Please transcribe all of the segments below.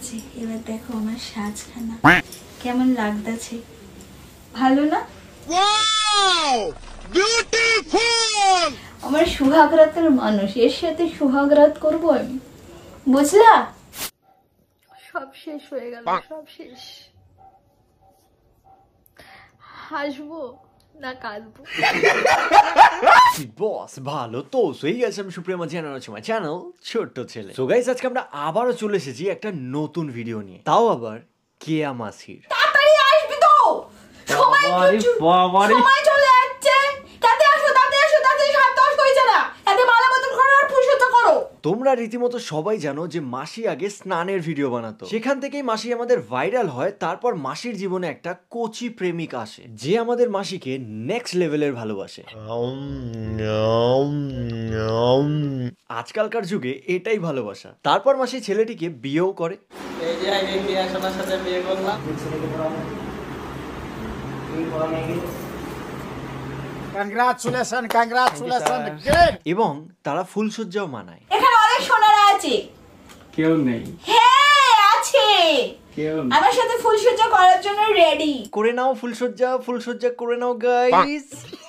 আছে, এবার দেখো আমার সাজখানা কেমন লাগতেছে, ভালো না? আমার সুহাগরাতের মানুষ, এর সাথে সুহাগরাত করবো আমি, বুঝলা? সব শেষ হয়ে গেল, সব শেষ। হাসবো না কাঁদবো? বস ভালো তো সেই গেছে। আমি সুপ্রিমা চ্যানেল ছোট্ট ছেলে। সো গাইস, আজকে আমরা আবারও চলে এসেছি একটা নতুন ভিডিও নিয়ে, তাও আবার কেয়া মাসির। তাড়াতাড়ি আসবি তো, সময় চলে যাচ্ছে। তাতে আসো, তাড়াতাড়ি 7-10 হয়েছে না, এতে মালা বদল করো আর ফুলসজ্জা করো। তোমরা রীতিমতো সবাই জানো যে মাসি আগে স্নানের ভিডিও বানাতো, সেখান থেকেই মাসি আমাদের ভাইরাল হয়। তারপর মাসির জীবনে একটা কোচি প্রেমিক আসে, যে আমাদের মাসিকে নেক্সট লেভেলের ভালোবাসে। আজকালকার যুগে এটাই ভালোবাসা। তারপর মাসি ছেলেটিকে বিয়েও করে। এই যে আমি বিয়ে শোনার সাথে বিয়ে করলাম। কংগ্রাচুলেশন এবং তারা ফুলসজ্জাও মানায়। এখানে অনেক সোনারা আছে। কেউ নেই, হ্যাঁ আছে, কেউ নেই। আমার সাথে ফুলসজ্জা করার জন্য রেডি। করে নাও ফুলসজ্জা করে নাও গাইস।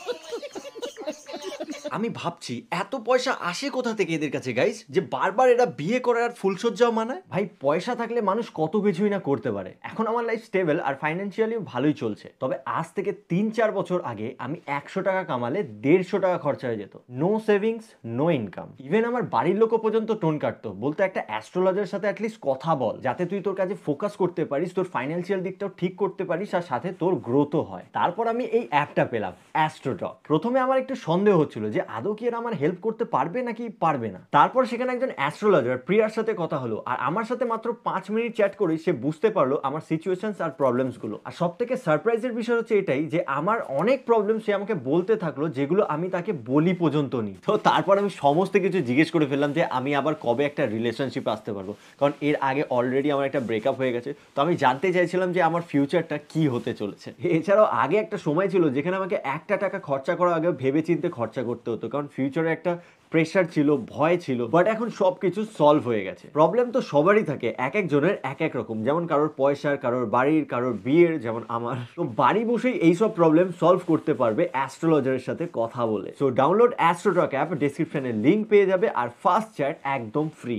আমি ভাবছি এত পয়সা আসে কোথা থেকে এদের কাছে গাইস, যে বারবার এরা বিয়ে করে আর ফুলসজ্জাও মানায়। ভাই, পয়সা থাকলে মানুষ কত কিছুই না করতে পারে। এখন আমার লাইফ স্টেবল আর ফাইন্যান্সিয়ালি ভালোই চলছে। তবে আজ থেকে 3-4 বছর আগে আমি 100 টাকা কামালে 150 টাকা খরচা হয়ে যেত। No savings, no income. Even আমার বাড়ির লোকও পর্যন্ত টোন কাটতো, বলতো একটা অ্যাস্ট্রোলজারের সাথে অ্যাটলিস্ট কথা বল, যাতে তুই তোর কাজে ফোকাস করতে পারিস, তোর ফাইন্যান্সিয়াল দিকটাও ঠিক করতে পারিস, আর সাথে তোর গ্রোথও হয়। তারপর আমি এই অ্যাপটা পেলাম, অ্যাস্ট্রোটক। প্রথমে আমার একটু সন্দেহ হচ্ছিল যে আদৌ কি এরা আমার হেল্প করতে পারবে নাকি পারবে না। তারপর সেখানে একজন অ্যাস্ট্রোলজার প্রিয়ার সাথে কথা হলো, আর আমার সাথে মাত্র 5 মিনিট চ্যাট করেই সে বুঝতে পারলো আমার সিচুয়েশনস আর প্রবলেমস গুলো। আর সব থেকে সারপ্রাইজের বিষয় হচ্ছে এটাই যে আমার অনেক প্রবলেম সে আমাকে বলতে থাকলো, যেগুলো আমি তাকে বলি পর্যন্ত নি। তো তারপর আমি সমস্ত কিছু জিজ্ঞেস করে ফেললাম যে আমি আবার কবে একটা রিলেশনশিপে আসতে পারবো, কারণ এর আগে অলরেডি আমার একটা ব্রেকআপ হয়ে গেছে। তো আমি জানতে চাইছিলাম যে আমার ফিউচারটা কি হতে চলেছে। এছাড়াও আগে একটা সময় ছিল যেখানে আমাকে একটা টাকা খরচা করার আগে ভেবে চিন্তে খরচা করতে হতো, কারণ ফিউচারে একটা প্রেশার ছিল, ভয় ছিল। বাট এখন সবকিছু সলভ হয়ে গেছে। প্রবলেম তো সবারই থাকে, এক একজনের এক এক রকম, যেমন কারোর পয়সার, কারোর বাড়ির, কারোর বিয়ের, যেমন আমার। তো বাড়ি বসেই এইসব প্রবলেম সলভ করতে পারবে অ্যাস্ট্রোলজারের সাথে কথা বলে। সো ডাউনলোড অ্যাস্ট্রোটক অ্যাপ, ডেসক্রিপশনে লিংক পেয়ে যাবে, আর ফার্স্ট চ্যাট একদম ফ্রি।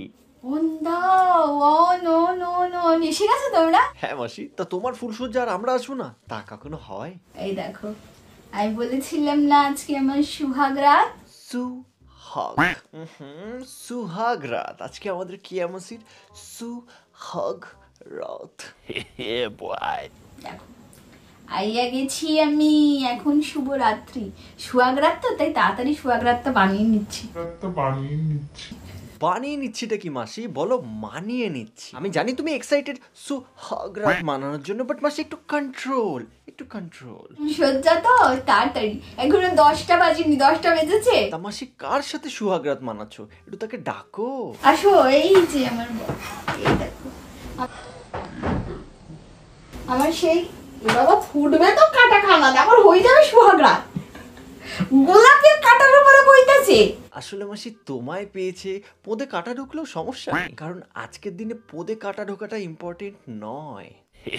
এসে গেছে তোমরা? হ্যাঁ মাসি, তা তোমার ফুলসজ্জা আর আমরা আসবো না, তা কখনো হয়? এই দেখো, আমি বলেছিলাম না আজকে আমার সুহাগ রাত। সুহাগ রাত। আজকে আমাদের কেয়া মাসির সুহাগ রাত। দেখো, আইয়া গেছি আমি, এখন শুভরাত্রি। সুহাগ রাত তো, তাই তাড়াতাড়ি সুহাগ রাতটা বানিয়ে নিচ্ছি। বানিয়ে নিচ্ছিটা কি মাসি বলো? মানিয়ে নিচ্ছি। আমি জানি তুমি এক্সাইটেড সুহাগ রাত মানানোর জন্য, বাট মাসি একটু কন্ট্রোল। সজ্জা তো তাড়াতাড়ি, এখনো 10টা বাজেনি, 10টা বেজেছে। তা মাসি কার সাথে সুহাগ রাত মানাচ্ছ? একটু তাকে ডাকো। আসো, এই যে আমার বর, এই দেখো আমার সেই, বাবা ফুটবে তো কাটা খানা, তারপর হয়ে যাবে সুহাগ রাত। গোলাপের কাটার উপরে বইতেছে। আসলে মাসি তোমায় পেয়েছে, পোদে কাটা ঢুকলেও সমস্যা নেই, কারণ আজকের দিনে পোদে কাটা ঢোকাটা ইম্পর্টেন্ট নয়।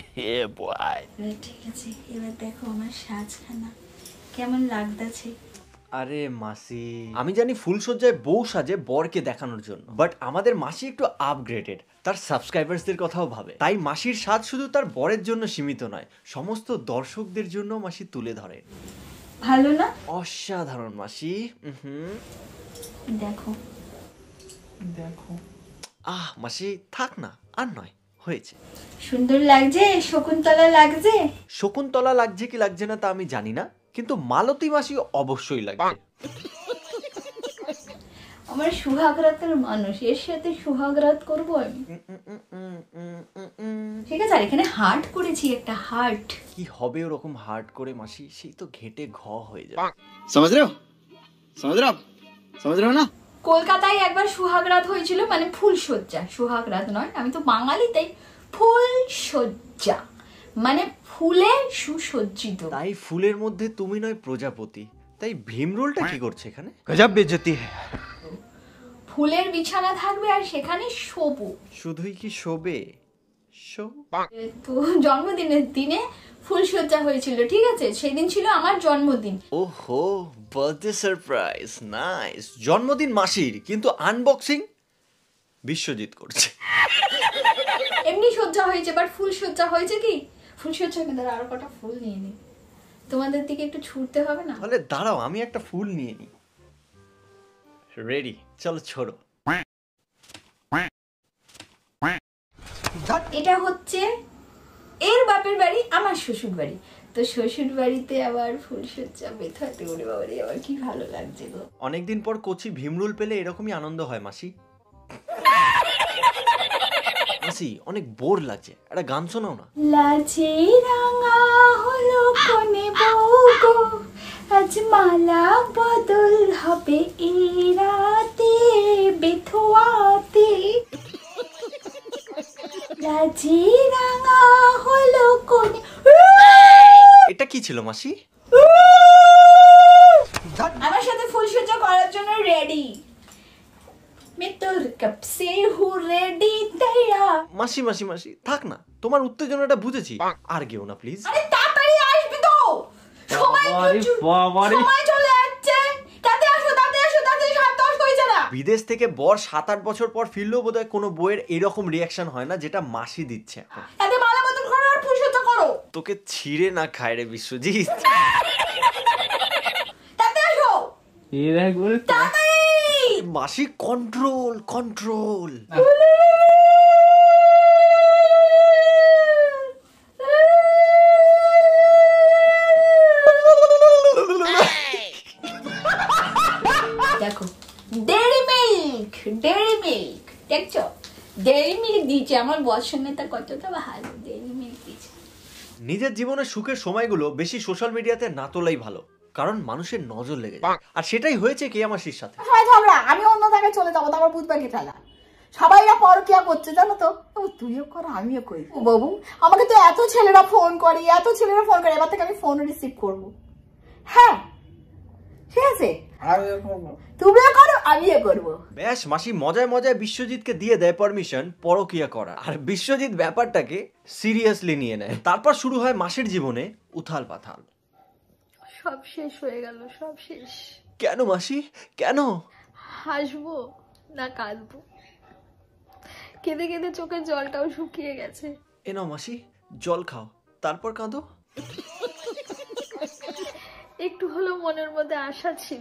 ঠিক আছে, এবার দেখো আমার সাজখানা কেমন লাগতেছে। আরে মাসি, আমি জানি ফুলসজ্জায় বউ সাজে বরকে দেখানোর জন্য, বাট আমাদের মাসি একটু আপগ্রেডেড, তার সাবস্ক্রাইবার্সদের কথাও ভাবে। তাই মাসির সাজ শুধু তার বরের জন্য সীমিত নয়, সমস্ত দর্শকদের জন্য মাসি তুলে ধরে। ভালো না? অসাধারণ মাসি। দেখো মাসি থাক না, আর নয়, হয়েছে। সুন্দর লাগছে, শকুন্তলা লাগছে। শকুন্তলা লাগছে কি লাগছে না তা আমি জানি না, কিন্তু মালতী মাসি অবশ্যই লাগছে। আমার সুহাগ রাতের মানুষ, এর সাথে সুহাগ রাত করবো আমি। ঠিক আছে, আর এখানে হার্ট করেছি, একটা হার্ট। কি হবে ওরকম হার্ট করে মাসি? সেই তো ঘেটে ঘ হয়ে যাবে। समझ रहे हो ना? কলকাতায় একবার সুহাগ রাত হয়েছিল, মানে ফুলসজ্জা, সুহাগ রাত নয়, আমি তো বাঙালি তাই ফুলসজ্জা মানে ফুলে সুসজ্জিত। তাই ফুলের মধ্যে তুমি নয় প্রজাপতি, তাই ভীমরুলটা কি করছে এখানে? গজব বেজতি। ফুলের বিছানা থাকবে আর সেখানে শোবো। শুধুই কি শোবে? তো জন্মদিনের দিনে ফুলসজ্জা হয়েছিল, ঠিক আছে? সেদিন ছিল আমার জন্মদিন। ওহো, বার্থডে সারপ্রাইজ, নাইস। জন্মদিন মাসির, কিন্তু আনবক্সিং বিশ্বজিৎ করছে। এমনি সজ্জা হয়েছে, বাট ফুল সজ্জা হয়েছে কি? ফুল সজ্জা কিন্তু আরো কটা ফুল নিয়ে নি, তোমাদের দিকে একটু ছুটতে হবে না? তাহলে দাঁড়াও, আমি একটা ফুল নিয়ে নিই। রেডি, চলো ছোড়ো। এটা হচ্ছে এর বাপের বাড়ি, আমার শ্বশুর বাড়ি। তো শ্বশুর বাড়িতে আবার ফুলসজ্জা বেথাতে, ওরে বাবারে, আবার কি ভালো লাগছে গো। অনেকদিন পর কচি ভীমরুল পেলে এরকমই আনন্দ হয় মাসি। মাসি, অনেক বোর লাগছে, একটা গান শোনাও না। লাচে রাঙা হলো কোনে বউ গো, আজ মালা বদল হবে এই রাতে বেথুয়াতে। লাচে রাঙা হলো কোনে। এটা কি ছিল মাসি? আমার সাথে ফুলসজ্জা করার জন্য রেডি। मैं तो कब से हूँ रेडी तैयार। মাসি মাসি মাসি, থাক না, তোমার উত্তেজনাটা বুঝেছি, আর গেও না প্লিজ। আরে তাড়াতাড়ি আসবি তো, সময় চলে যাচ্ছে। তাড়াতাড়ি আসো, তাড়াতাড়ি আসো, তাড়াতাড়ি 7-10 হয়েছে না? বিদেশ থেকে বর 7-8 বছর পর ফিরলেও বোধহয় কোনো বইয়ের এরকম রিয়াকশন হয় না যেটা মাসি দিচ্ছে এখন। এতে মালা বদল করো আর ফুলসজ্জা করো। তোকে ছিঁড়ে না খায় রে বিশ্বজিৎ। তাড়াতাড়ি আসো, এর একবারে তাড়াতাড়ি। মাসি, কন্ট্রোল কন্ট্রোল। দেখো, ডেয়ারি মিল্ক, ডেয়ারি মিল্ক দেখছো? ডেয়ারি মিল্ক দিয়েছে আমার বর্ষণ নেতা, কতটা ভালো ডেয়ারি মিল্ক দিয়েছে। নিজের জীবনের সুখের সময়গুলো বেশি সোশ্যাল মিডিয়াতে না তোলাই ভালো, কারণ মানুষের নজর লেগে যায়। আর সেটাই হয়েছে কেয়া মাসির সাথে। সবাই ঝগড়া, আমি অন্য জায়গায় চলে যাবো, তারপর বুঝবে কি ঠেলা। সবাই না পরকিয়া করছে, জানো তো? তুইও কর, আমিও করি। ও বাবু, আমাকে তো এত ছেলেরা ফোন করে, এত ছেলেরা ফোন করে, এবার থেকে আমি ফোন রিসিভ করবো। হ্যাঁ, ঠিক আছে, তুমিও করো, আমিও করবো। ব্যাস, মাসি মজায় মজায় বিশ্বজিৎকে দিয়ে দেয় পারমিশন পরকিয়া করা, আর বিশ্বজিৎ ব্যাপারটাকে সিরিয়াসলি নিয়ে নেয়। তারপর শুরু হয় মাসির জীবনে উথাল পাথাল। সব শেষ হয়ে গেল, সব শেষ। কেন মাসি, কেন? হাসবো না কাঁদবো? কেঁদে কেঁদে চোখের জলটাও শুকিয়ে গেছে। এ নাও মাসি, জল খাও, তারপর কাঁদো। একটু হলেও মনের মধ্যে আশা ছিল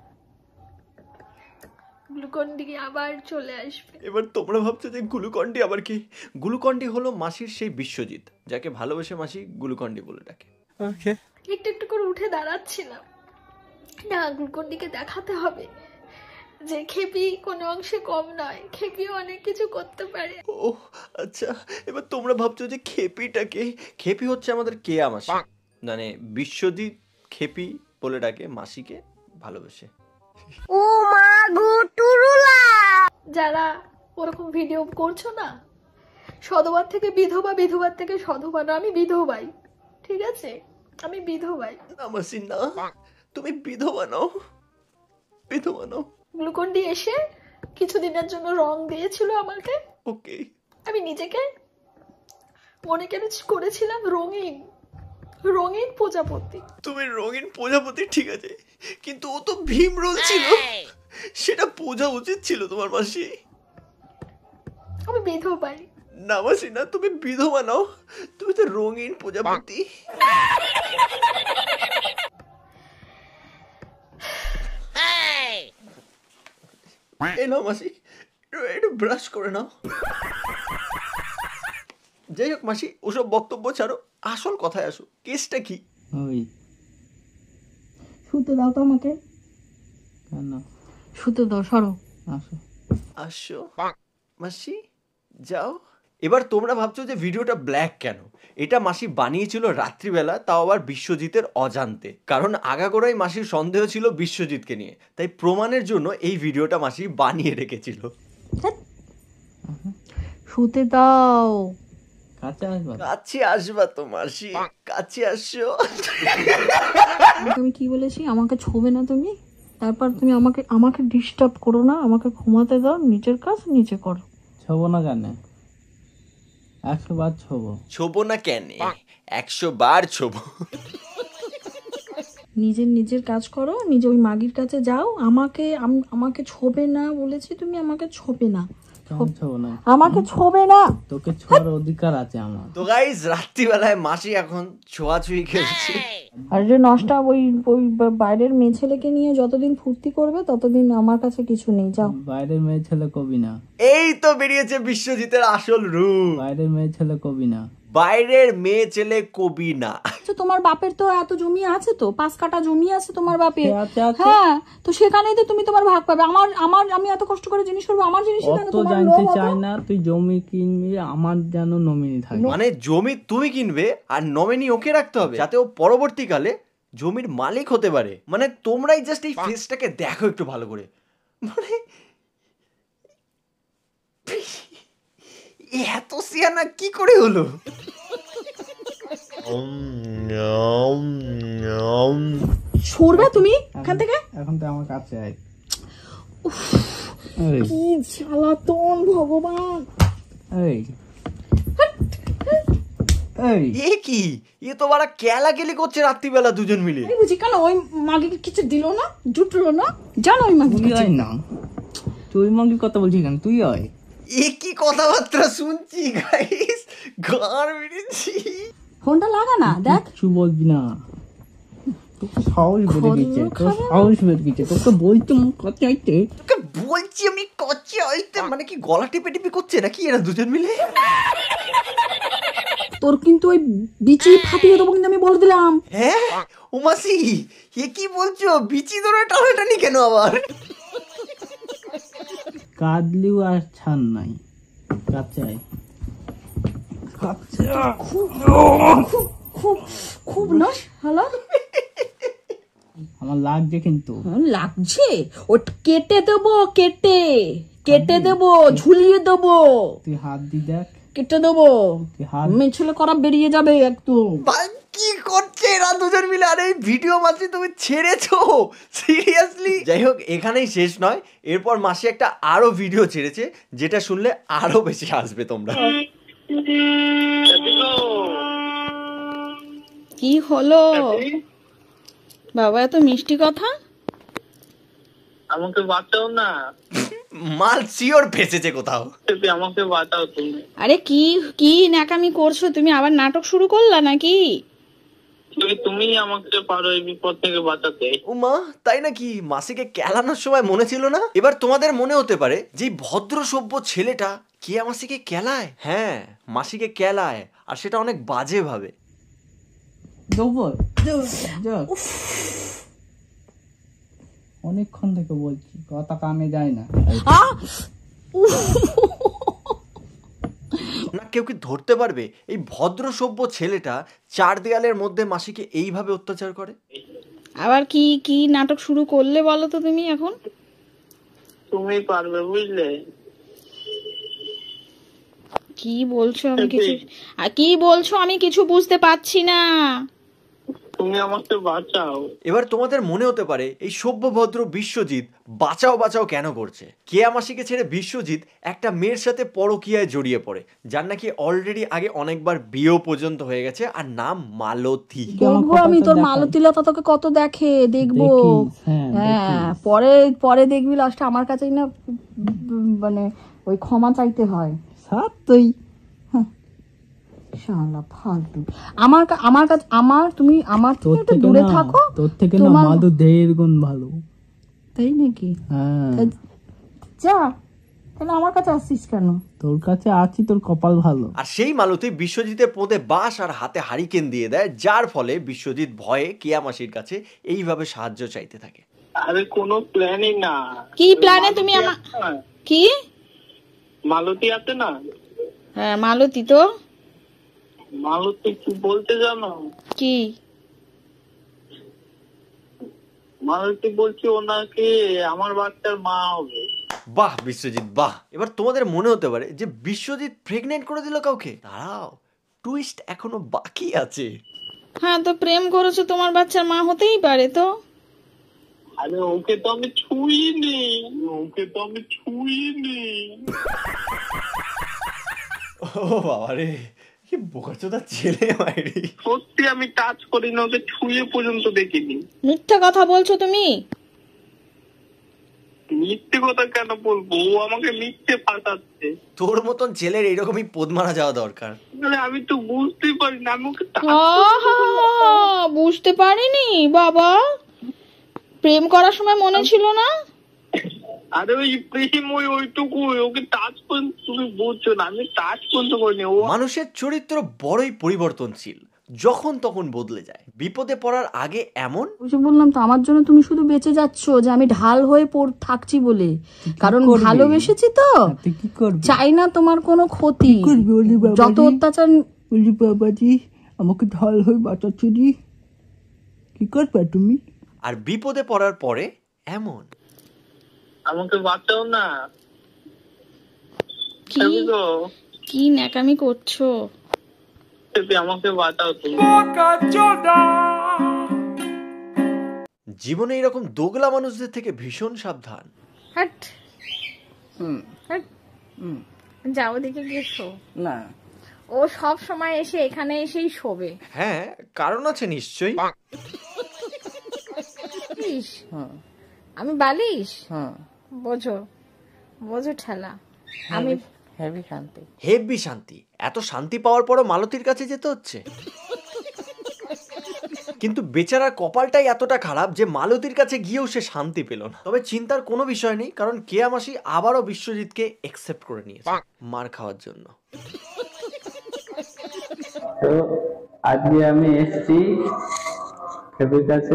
গ্লুকন-ডি আবার চলে আসবে। এবার তোমরা ভাবছো যে গ্লুকন-ডি আবার কি? গ্লুকন-ডি হলো মাসির সেই বিশ্বজিৎ যাকে ভালোবেসে মাসি গ্লুকন-ডি বলে ডাকে। ওকে, একটু একটু করে উঠে দাঁড়াচ্ছিলাম, না গ্লুকন-ডিকে দেখাতে হবে যে খেপি কোনো অংশে কম নয়, খেপিও অনেক কিছু করতে পারে। ও আচ্ছা, এবার তোমরা ভাবছো যে খেপিটাকে, খেপি হচ্ছে আমাদের কেয়া মাসি, মানে বিশ্বজিৎ খেপি বলে ডাকে মাসিকে ভালোবেসে। ও মা গো টুরুলা, যারা ওরকম ভিডিও করছো না, সধবার থেকে বিধবা, বিধবার থেকে সধবা না, আমি বিধবাই, ঠিক আছে? আমি বিধবাই। না মাসি না, তুমি বিধবা নও, বিধবা নও। গ্লুকন-ডি এসে কিছুদিনের জন্য রং দিয়েছিল আমাকে। ওকে, আমি নিজেকে মনে করেছিলাম রঙিন, রঙিন প্রজাপতি। তুমি রঙিন প্রজাপতি, ঠিক আছে, কিন্তু ও তো ভীমরুল ছিল, সেটা বোঝা উচিত ছিল তোমার মাসি। আমি বিধবাই। না মাসি না, তুমি বিধবা নও, তুমি তো রঙিন প্রজাপতি। এই নাও মাসি, একটু ব্রাশ করে নাও। যাই হোক মাসি, ওসব বক্তব্য ছাড়ো, আসল কথায় আসো, কেসটা কি? ওই শুতে দাও তো আমাকে, কেন শুতে দাও, সরো। আসো আসো মাসি, যাও। এবার তোমরা ভাবছো যে ভিডিওটা ব্ল্যাক কেন? এটা মাসি বানিয়েছিল রাত্রিবেলা, তাও আবার বিশ্বজিতের অজান্তে, কারণ আগাগোড়াই মাসির সন্দেহ ছিল বিশ্বজিৎকে নিয়ে, তাই প্রমাণের জন্য এই ভিডিওটা মাসি বানিয়ে রেখেছিল। শুতে দাও। কাছে আসবা? কাছে আসবা তো মাসি, কাছে আসো। আমি কি বলেছি? আমাকে ছোবে না তুমি, তারপর তুমি আমাকে ডিস্টার্ব করো না, আমাকে ঘুমাতে দাও, নিজের কাজ নিজে করো। ছবো না কেন? 100 বার ছোবো। ছোবো না কেন, 100 বার ছোবো। নিজের কাজ করো, নিজে ওই মাগির কাছে যাও। আমাকে ছোবে না বলেছি, তুমি আমাকে ছোবে না, কেমন ছোবো না? আমাকে ছোবে না। তোকে ছোঁয়ার অধিকার আছে আমার। তো গাইস রাত্রিবেলায় মাসি এখন ছোঁয়াছুঁই খেলছে। আর যে নষ্টা ওই বাইরের মেয়ে ছেলেকে নিয়ে যতদিন ফুর্তি করবে ততদিন আমার কাছে কিছু নেই, যাও। বাইরের মেয়ে ছেলে কবি না। এই তো বেরিয়েছে বিশ্বজিতের আসল রূপ। বাইরের মেয়ে ছেলে কবি না। বাইরের মেয়ে ছেলে কবি না। আচ্ছা, তোমার বাপের তো এত জমি আছে, তো 5 কাঠা জমি আছে তোমার বাপের। আছে, আছে। হ্যাঁ, তো সেখানেই তো তুমি তোমার ভাগ পাবে। আমি এত কষ্ট করে জিনিস করবো, আমার জিনিস কেন অত তোমার জানতে লোভ অত? চাই না, তুই জমি কিনবি, আমার যেন নমিনি থাকে। মানে জমি তুমি কিনবে আর নমিনি ওকে রাখতে হবে, যাতে ও পরবর্তীকালে জমির মালিক হতে পারে। মানে তোমরাই জাস্ট এই ফেসটাকে দেখো একটু ভালো করে, মানে এত সিয়ানা কি করে হলো? সরবে তুমি এখান থেকে। এখন তো আমার কাছে আয়। কি জ্বালাতন ভগবান। এই এই এ কি, এ তো বাড়া কেলাকেলি করছে রাত্রিবেলা দুজন মিলে। আমি বুঝি কেন ওই মাগিকে কিছু দিল না, জুটলো না, জানো ওই মাগি তুই আয় না, তুই মাগির কথা বলছিস কেন? তুই আয়। এ কি কথাবার্তা শুনছি গাইস, গান বেরিয়েছি। ফোনটা লাগা না, দেখ। কিছু বলবি না, তোকে সাহস বেড়ে গেছে, তোর সাহস বেড়ে গেছে, তোকে বলছি মুখ কাছে আইতে। তোকে বলছি আমি কচ্ছি হইতে, মানে কি গলা টিপে টিপে করছে নাকি এরা দুজন মিলে? তোর কিন্তু ওই বিচি ফাটিয়ে দেবো কিন্তু, আমি বলে দিলাম। হ্যাঁ ও মাসি, এ কি বলছো? বিচি ধরে টানাটানি কেন আবার? কাঁদলিও আর ছাড় নাই, কাছে আয়। খুব না হ্যালো, আমার লাগছে কিন্তু। লাগছে। ও কেটে দেবো, কেটে দেবো, ঝুলিয়ে দেবো, তুই হাত দি দেখ, কেটে দেবো। তুই হাত। মেছলে করা বেরিয়ে যাবে একদম। ভাই কি করছে এরা দুজন মিলে? আরে এই ভিডিও মাসি তুমি ছেড়েছো সিরিয়াসলি? যাই হোক, এখানেই শেষ নয়, এরপর মাসি একটা আরো ভিডিও ছেড়েছে, যেটা শুনলে আরো বেশি হাসবে তোমরা। কি হলো বাবা, এত মিষ্টি কথা? আমাকে বাঁচাও না, মাল শিওর ফেসেছে কোথাও। আমাকে বাঁচাও তুমি। আরে কি ন্যাকামি করছো তুমি? আবার নাটক শুরু করলা নাকি? তুমি আমাকে পারো এই বিপদ থেকে বাঁচাতে। উমা তাই নাকি? মাসিকে কেলানোর সময় মনে ছিল না? এবার তোমাদের মনে হতে পারে যে ভদ্র সভ্য ছেলেটা কে মাসিকে কেলায়। হ্যাঁ, মাসিকে কেলায়, আর সেটা অনেক বাজে ভাবে। অনেকক্ষণ থেকে বলছি, কথা কানে যায় না। না কেউ কি ধরতে পারবে এই ভদ্র সভ্য ছেলেটা 4 দেয়ালের মধ্যে মাসিকে এইভাবে অত্যাচার করে? আবার কি নাটক শুরু করলে বলো তো তুমি এখন? তুমি পারবে, বুঝলে? কি বলছো আমি কিছু বুঝতে পারছি না। তুমি আমাকে বাঁচাও। এবার তোমাদের মনে হতে পারে এই সভ্য ভদ্র বিশ্বজিৎ বাঁচাও কেন করছে। কেয়া মাসিকে ছেড়ে বিশ্বজিৎ একটা মেয়ের সাথে পরকীয়ায় জড়িয়ে পড়ে, যার নাকি অলরেডি আগে অনেকবার বিয়েও পর্যন্ত হয়ে গেছে, আর নাম মালতী। দেখবো আমি তোর মালতীলতা, তোকে কত দেখে দেখবো। হ্যাঁ, পরে দেখবি লাস্টে আমার কাছেই না মানে ওই ক্ষমা চাইতে হয়। সত্যি শালা ফালতু। আমার কাছে তুমি আমার থেকে একটু দূরে থাকো। তোর থেকে না মাধু 1.5 গুণ ভালো। তাই নাকি? হ্যাঁ, যা তাহলে আমার কাছে আসছিস কেন? তোর কাছে আছি, তোর কপাল ভালো। আর সেই মালতী বিশ্বজিতের পোঁদে বাঁশ আর হাতে হারিকেন দিয়ে দেয়, যার ফলে বিশ্বজিৎ ভয়ে কেয়া মাসির কাছে এইভাবে সাহায্য চাইতে থাকে। আরে কোনো প্ল্যানই না। কি প্ল্যানে তুমি আমার কি? মালতী আছে না? হ্যাঁ মালতী তো। মালতী কি বলতে জানো? কি? মালতী বলছি ওনাকে আমার বাচ্চার মা হবে। বাহ বিশ্বজিৎ বাহ। এবার তোমাদের মনে হতে পারে যে বিশ্বজিৎ প্রেগনেন্ট করে দিল কাউকে। দাঁড়াও, টুইস্ট এখনো বাকি আছে। হ্যাঁ, তো প্রেম করেছো, তোমার বাচ্চার মা হতেই পারে তো। আরে ওকে তো আমি ছুঁইনি। ও বাবা রে, কি বোকাচোদা ছেলে মাইরি। সত্যি আমি টাচ করি না, ওকে ছুঁয়ে পর্যন্ত দেখিনি। মিথ্যা কথা বলছো তুমি। মিথ্যে কথা কেন বলবো, ও আমাকে মিথ্যে ফাঁসাচ্ছে। তোর মতন ছেলের এইরকমই পোদ মারা যাওয়া দরকার। আমি তো বুঝতেই পারি না, আমি ওকে বুঝতে পারিনি বাবা, প্রেম করার সময় মনে ছিল না? আরে ওই প্রেম ওইটুকু, ওকে টাচ পর্যন্ত তুমি বুঝছো না, আমি টাচ পর্যন্ত করিনি। ও মানুষের চরিত্র বড়ই পরিবর্তনশীল, যখন তখন বদলে যায়। বিপদে পড়ার আগে এমন, বললাম তো আমার জন্য তুমি শুধু বেঁচে যাচ্ছ যে আমি ঢাল হয়ে থাকছি বলে, কারণ ভালোবেসেছি তো, চাই না তোমার কোনো ক্ষতি, যত অত্যাচার। বলি বাবাজি আমাকে ঢাল হয়ে বাঁচাচ্ছি, কি করবে তুমি? আর বিপদে পড়ার পরে এমন, আমাকে বাঁচাও না। কি ন্যাকামি করছো? আমাকে বাঁচাও তুমি। জীবনে এরকম দোগলা মানুষদের থেকে ভীষণ সাবধান। যাও দিকে গিয়েছো না, ও সব সময় এসে এখানে এসেই শোবে। হ্যাঁ, কারণ আছে নিশ্চয়ই। আমি বালিশ, বোঝো বোঝো ঠেলা। আমি হেভি শান্তি। এত শান্তি পাওয়ার পরও মালতীর কাছে যেতে হচ্ছে। কিন্তু বেচারার কপালটাই এতটা খারাপ যে মালতীর কাছে গিয়েও সে শান্তি পেল না। তবে চিন্তার কোনো বিষয় নেই, কারণ কেয়া মাসি আবারও বিশ্বজিৎকে একসেপ্ট করে নিয়েছে মার খাওয়ার জন্য। তো আজকে আমি এসেছি খেপির কাছে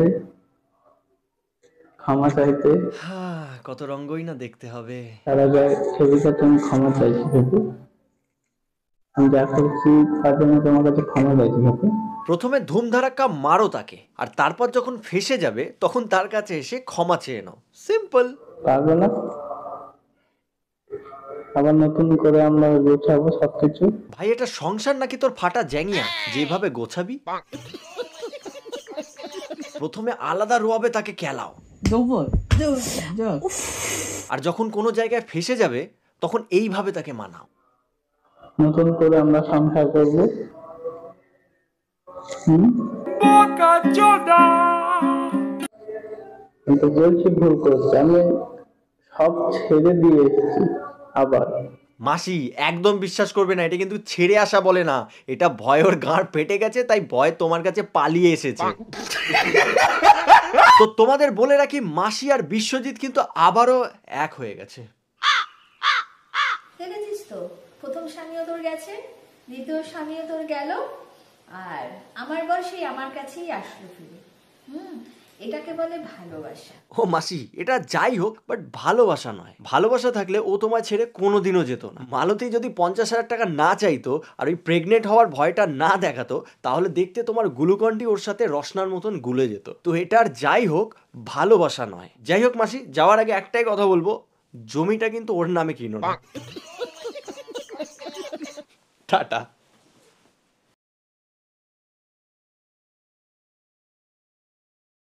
ক্ষমা চাইতে। কত রঙ্গই না দেখতে হবে। তার আগে খেপির কাছে আমি ক্ষমা চাইছি। খেপি, আমি যা করছি তার জন্য তোমার কাছে ক্ষমা চাইছি। খেপি, প্রথমে ধুমধারাক্কা মারো তাকে, আর তারপর যখন ফেসে যাবে তখন তার কাছে এসে ক্ষমা চেয়ে নাও। সিম্পল। পারবে না? আবার নতুন করে আমরা গোছাবো সবকিছু। ভাই এটা সংসার নাকি তোর ফাটা জ্যাংিয়া যেভাবে গোছাবি? প্রথমে আলাদা রোয়াবে তাকে কেলাও, আর যখন কোনো জায়গায় ফেসে যাবে তখন এইভাবে তাকে মানাও। নতুন করে আমরা সংসার করবো। কিন্তু বলছি ভুল করছি, আমি সব ছেড়ে দিয়ে এসেছি। আবার মাসি একদম বিশ্বাস করবে না, এটা কিন্তু ছেড়ে আসা বলে না, এটা ভয় ওর গাঁড় ফেটে গেছে, তাই ভয় তোমার কাছে পালিয়ে এসেছে। তো তোমাদের বলে রাখি, মাসি আর বিশ্বজিৎ কিন্তু আবারও এক হয়ে গেছে। দেখেছিস তো, প্রথম স্বামীও তোর গেছে, দ্বিতীয় স্বামীও তোর গেল, আর আমার বর সেই আমার কাছেই আসলো ফিরে। এটাকে বলে ভালোবাসা। ও মাসি, এটা যাই হোক, বাট ভালোবাসা নয়। ভালোবাসা থাকলে ও তোমায় ছেড়ে কোনোদিনও যেত না। মালতী যদি 50,000 টাকা না চাইতো আর ওই প্রেগনেন্ট হওয়ার ভয়টা না দেখাতো, তাহলে দেখতে তোমার গ্লুকনডি ওর সাথে রসনার মতন গুলে যেত। তো এটার যাই হোক, ভালোবাসা নয়। যাই হোক মাসি, যাওয়ার আগে একটাই কথা বলবো, জমিটা কিন্তু ওর নামে কিনো না। টাটা।